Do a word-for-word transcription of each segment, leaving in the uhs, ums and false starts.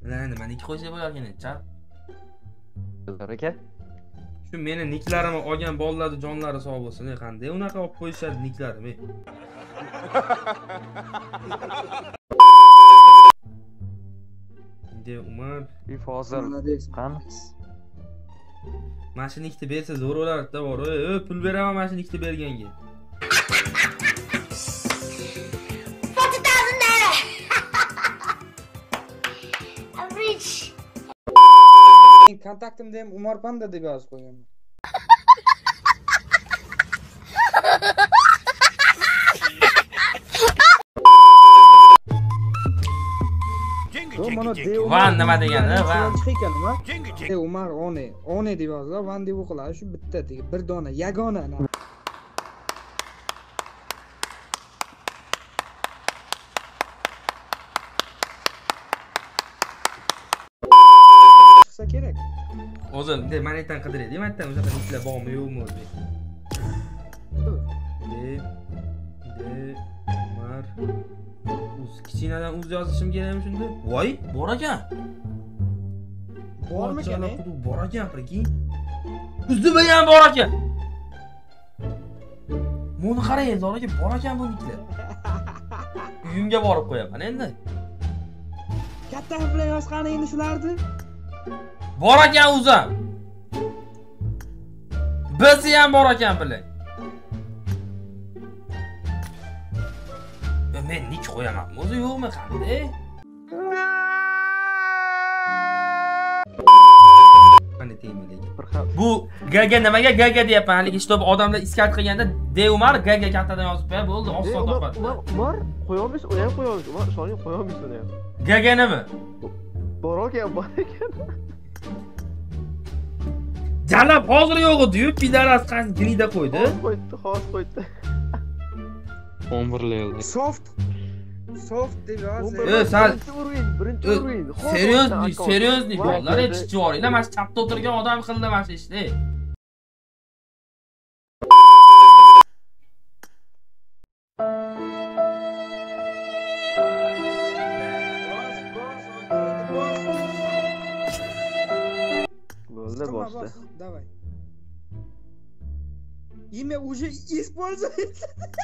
Bilan nimaniki qo'ysa bo'larkan, chat. Aka. Shu meni niklarimni olgan bolalarni jonlari sog' bo'lsin. Qanday unaqa olib qo'yishadi niklarimni? De Umar, Bir fozil. Qani? mashina ikkita bersa zo'r bo'lardi-da, bor. Ey, pul beraman mashina ikkita berganga. forty thousand naira. I'm rich. Kontaktimda ham Umar Panda deb yozib qo'yganman. Van nima degani? Van. E Umar One, One deb yozlar, Van deb o'qiladi. Shu bitta deb bir dona, yagona. Chiqsa kerak. O'zim, de manetdan qidiraydi. Manetdan o'sha niklar bormi, yo'qmi o'zi? De De Umar Uz kichinadan uz yozishim kerakmi shunda? Voy, bor ekan. Bormikan? Bor ekan, prikin. Uzda ham bor ekan. Buni qarang, zoraga bor ekan bu niklar. Uyimga borib qo'yaman endi. Katta bilan yozgani endi shularni. Bor ekan o'zim. Bizi ham bor ekan bilan. Men nik qo'yaman. O'zi yo'qmi qanday? Qanday tegmaydi? Bu gaga nimaga gaga deyapman? Haligi ishtob odamlar iskat qilganda De Umar gaga kattadan yozib qo'ya bo'ldi, oson topadi. Umar, Umar qo'yamiz, u ham qo'yamiz. Umar, ishonib qo'yamiz uni ham. Gaga nima? Bor ekan, bor ekan. Jalab hozir yo'q edi-yu, pidaras qan grida qo'ydi. Qo'ydi, hozir qo'ydi. o'n bir level. Soft. Soft deb yozdi. E, sal urin, birinchi urin. Seriozli, seriozli bolalar aytishchi boringlar. Mana shu chapda o'tirgan odam qildi mana shu ishni. Bo'ldi, boshda. Давай. Имя уже используется.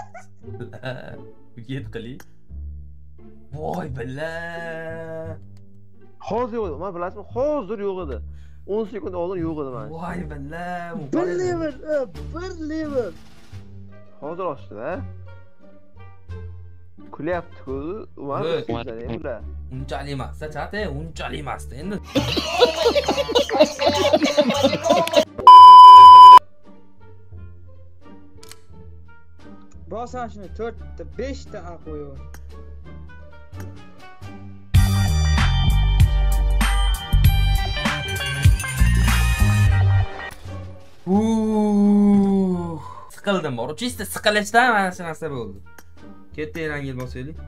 Get qili. Voy billa. Hozir yo'q edi. Men bilasizmi? Hozir yo'q edi. o'n sekund oldin yo'q edi mana. Voy billa. Bir level, bir level. Hozir oshdi-da. Kulyapti-ku. Umar, sizlar ham bular. Unchalik emas, chat-e, unchalik emas endi. Bosan shuni to'rt ta, besh ta a qo'yaver. Uuu, siqildim, bor. Chista siqilishdan mana shu narsa bo'ldi. Katta rangil bosaylik.